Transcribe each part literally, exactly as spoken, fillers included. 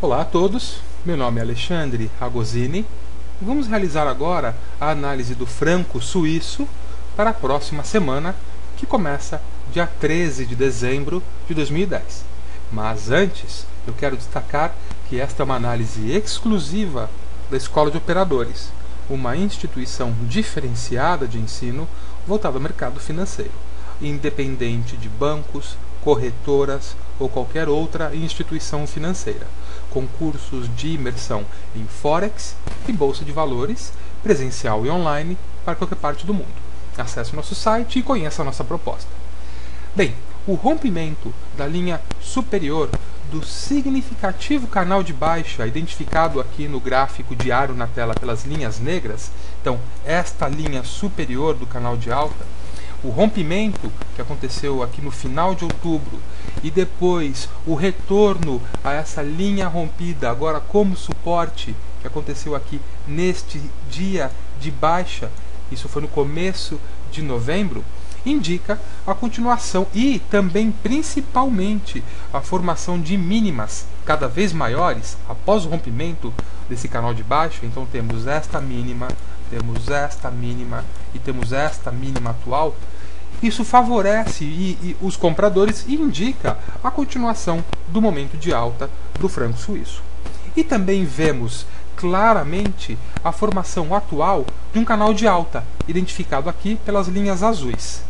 Olá a todos, meu nome é Alexandre Ragosini e vamos realizar agora a análise do franco suíço para a próxima semana, que começa dia treze de dezembro de dois mil e dez. Mas antes, eu quero destacar que esta é uma análise exclusiva da Escola de Operadores, uma instituição diferenciada de ensino voltada ao mercado financeiro, independente de bancos, corretoras ou qualquer outra instituição financeira, com cursos de imersão em Forex e Bolsa de Valores, presencial e online, para qualquer parte do mundo. Acesse o nosso site e conheça a nossa proposta. Bem, o rompimento da linha superior do significativo canal de baixa, identificado aqui no gráfico diário na tela pelas linhas negras, então esta linha superior do canal de alta, o rompimento que aconteceu aqui no final de outubro e depois o retorno a essa linha rompida agora como suporte que aconteceu aqui neste dia de baixa, isso foi no começo de novembro, indica a continuação e também principalmente a formação de mínimas cada vez maiores após o rompimento desse canal de baixa. Então temos esta mínima, temos esta mínima e temos esta mínima atual. Isso favorece e, e os compradores e indica a continuação do momento de alta do franco suíço. E também vemos claramente a formação atual de um canal de alta, identificado aqui pelas linhas azuis.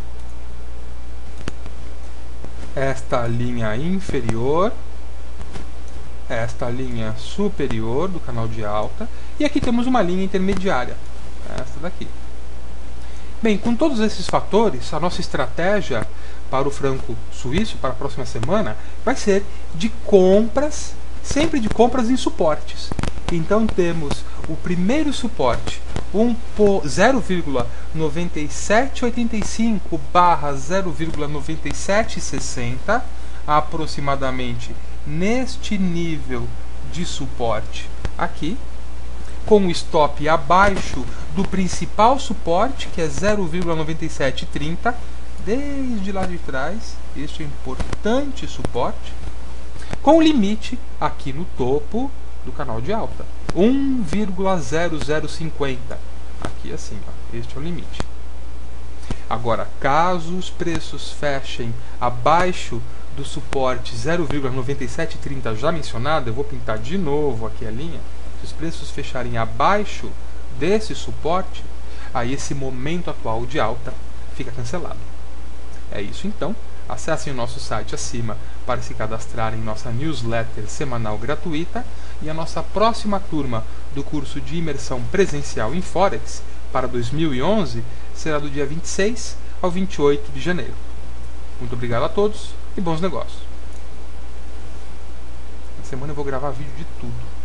Esta linha inferior, esta linha superior do canal de alta, e aqui temos uma linha intermediária, esta daqui. Bem, com todos esses fatores, a nossa estratégia para o franco suíço, para a próxima semana, vai ser de compras, sempre de compras em suportes. Então temos o primeiro suporte, zero vírgula noventa e sete oitenta e cinco barra zero vírgula noventa e sete sessenta, aproximadamente neste nível de suporte aqui, com o stop abaixo do principal suporte, que é zero vírgula noventa e sete trinta, desde lá de trás, este é importante suporte, com o limite aqui no topo do canal de alta, um vírgula zero zero cinquenta, aqui assim, ó, este é o limite. Agora, caso os preços fechem abaixo do suporte zero vírgula noventa e sete trinta já mencionado, eu vou pintar de novo aqui a linha. Se os preços fecharem abaixo desse suporte, aí esse momento atual de alta fica cancelado. É isso então. Acessem o nosso site acima para se cadastrar em nossa newsletter semanal gratuita, e a nossa próxima turma do curso de imersão presencial em Forex para dois mil e onze será do dia vinte e seis ao vinte e oito de janeiro. Muito obrigado a todos e bons negócios. Na semana eu vou gravar vídeo de tudo.